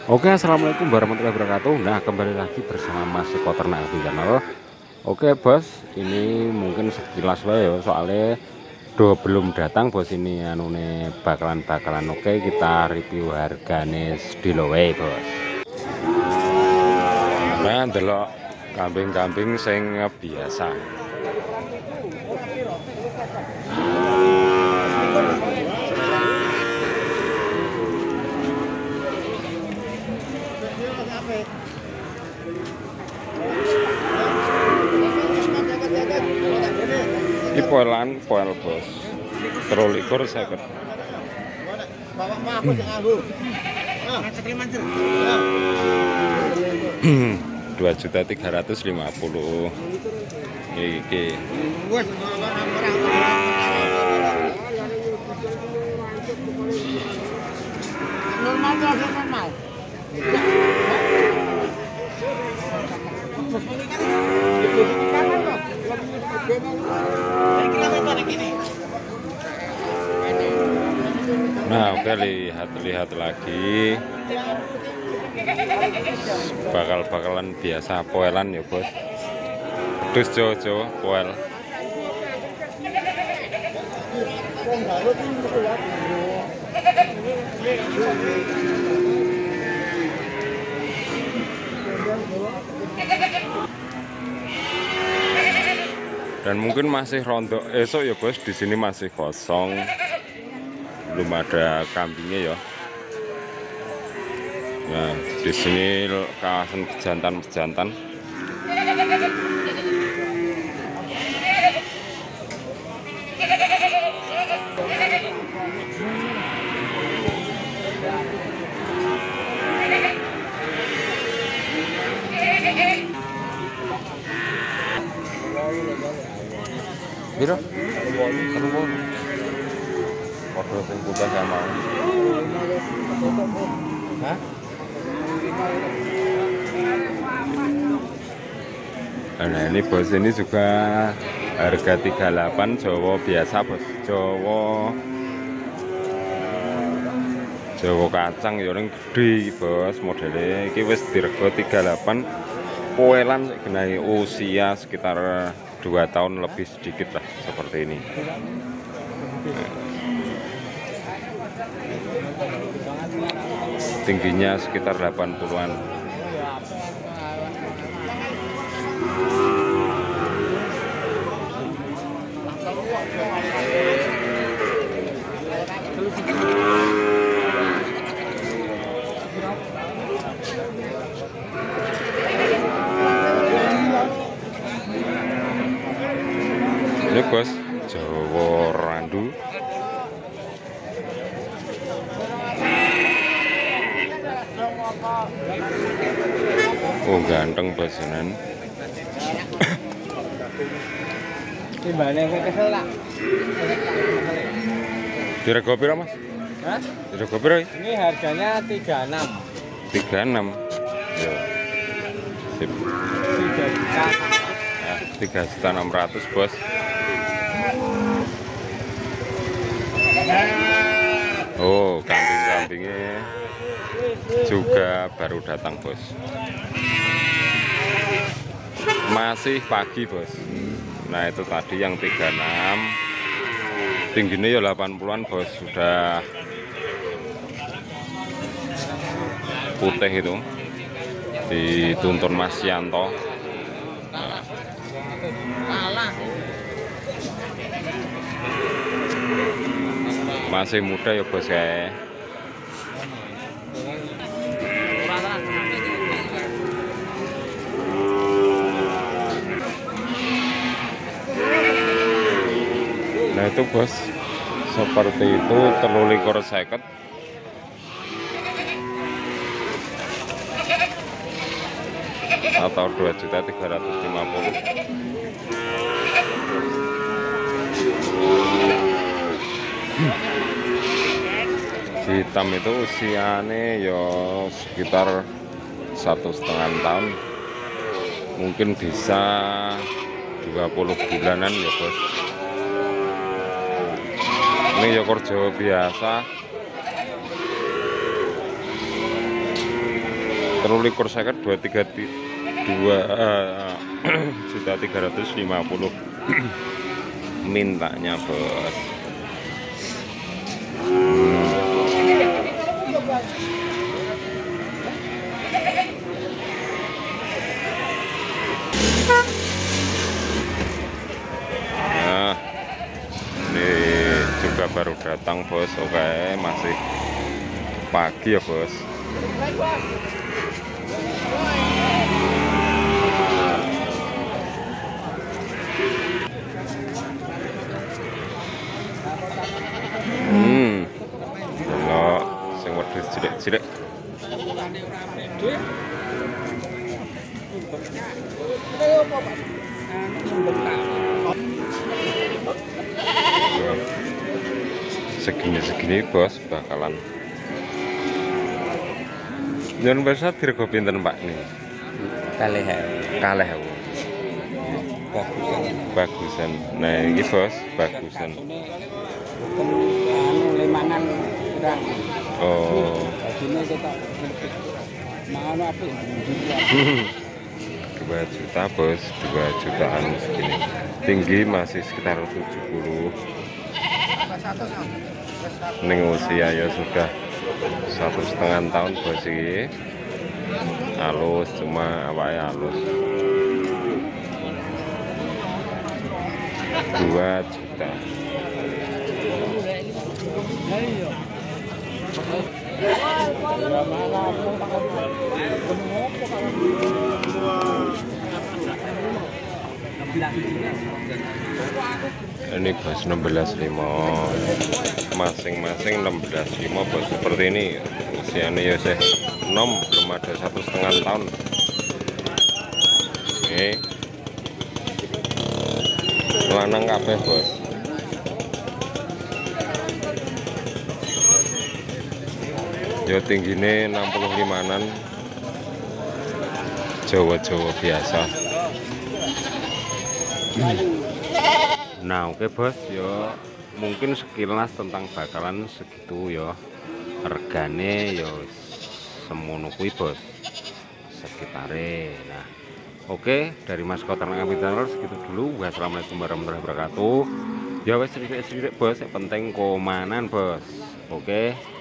Oke, assalamualaikum warahmatullahi wabarakatuh. Nah, kembali lagi bersama Mas Eko Ternak di channel. Oke, bos, ini mungkin sekilas wae ya, soalnya belum datang bos ini anune bakalan oke kita review hargane sedilo wae, bos. Nah, delok kambing-kambing sing biasa. Iki poelan, poel bos. 23.50. 2.350.000 iki. Normal. Nah, oke, lihat lagi. Bakalan biasa poelan ya, bos. Terus Jojo poel. Dan mungkin masih rontok esok ya, bos. Di sini masih kosong. Belum ada kambingnya ya. Nah, di sini kawasan pejantan. Biro? Satu pun. Waduh, sing putih gak mau. Hah? Nah, ini bos, ini juga harga 38 Jawa biasa, bos. Jawa kacang ya ning gede bos, modelnya iki wis dirego 38. Poelan genai usia sekitar 2 tahun lebih sedikit lah, seperti ini. Tingginya sekitar 80-an. Ini bos, Jawa Randu. Oh, ganteng bosinan. Timbane kowe kesel tak? Dirego piro, Mas? Hah? Dirego piro? Ini harganya 36. 36. Ya. Sip. 3 juta. Nah, 3.600.000, bos. Oh, kambing-kambingnya juga baru datang, bos. Masih pagi, bos. Nah, itu tadi yang 36. Tingginya ya 80-an, bos. Sudah putih itu. Dituntun Mas Yanto. Nah. Masih muda ya, bos kayak. Nah, itu bos, seperti itu 23.50. Atau 2.350.000. Hitam itu usianya ya sekitar 1,5 tahun, mungkin bisa 20 bulanan ya, bos. Ini ya kerja biasa. 1350 2.350 mintanya bos. Nah, ini juga baru datang bos. Oke, masih pagi ya bos. Delok sing wedhus cilik-cilik. Segini bos bakalan. Nyon biasa dirego pinten Pak nih? Kalih aku. Bagusan. Nah, ini bos, bagusan. Limangan kurang. Oh. Ini kita mau apa? 2 juta bos, 2 jutaan segini. Tinggi masih sekitar 70. Ning usia ya sudah 1,5 tahun bos iki. Halus, cuma awake halus. 2 juta. Ini bos 16.5, masing-masing 16.5 bos. Seperti ini usianya ya sih nom, belum ada 1,5 tahun. Oke, lanang kabeh bos. Ya tingginya 65an, Jawa-Jawa biasa. Nah oke bos, ya mungkin sekilas tentang bakalan segitu ya. Regane ya semono kuwi bos, sekitare. Nah oke, dari Mas Koternak Channel segitu dulu. Wassalamualaikum warahmatullahi wabarakatuh. Ya wes sedikit bos, yang penting komanan bos. Oke.